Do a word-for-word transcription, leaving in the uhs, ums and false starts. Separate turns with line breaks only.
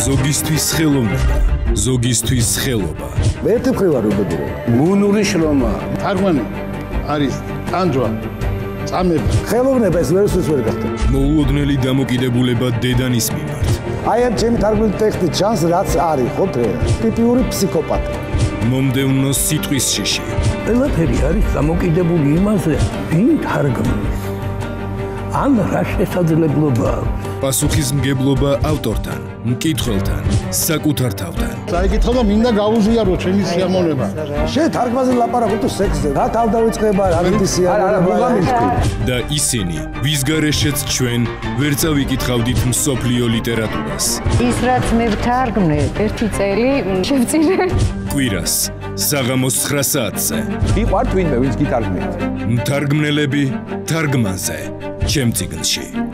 ზოგისთვის ხელოვნება, ზოგისთვის ხელობა.
ერთი მხრივ არ უბედურე.
გუნური შრომა. თარგმანი არის ტანჯვა, წამება.
ხელოვნება ეს ვერსის ვერ გახდა.
მოულოდნელი დამოკიდებულება დედანის მიმართ.
აი ამ ჩემი თარგმნილი ტექსტი ჩანს რაც არის ხო დღე. ტიპიური ფსიქოპათი.
მომდევნო სიტყვის შიში.
ყველაფერი არის დამოკიდებული იმაზე, ვინ თარგმნის. ან რა შესაძლებლობა აქვს.
პასუხისმგებლობა ავტორთან, მკითხველთან, საკუთარ თავთან.
წაიკითხა და მინდა გავუზიარო ჩემი სიამოვნება.
შენ თარგმანზე ლაპარაკობ თუ სექსზე. რა თავდავიწყება, რა მითი სიამოვნება.
და ისინი, ვის გარეშეც ჩვენ ვერ წავიკითხავდით მსოფლიო ლიტერატურას.
ის რაც მე ვთარგმნე, ერთი წელი შევწირე.
კვირას, საღამოს ცხრა საათზე.
იყვართ ვინმე, ვინც გითარგმნით.
მთარგმნელები თარგმანზე, ჩემ წიგნში.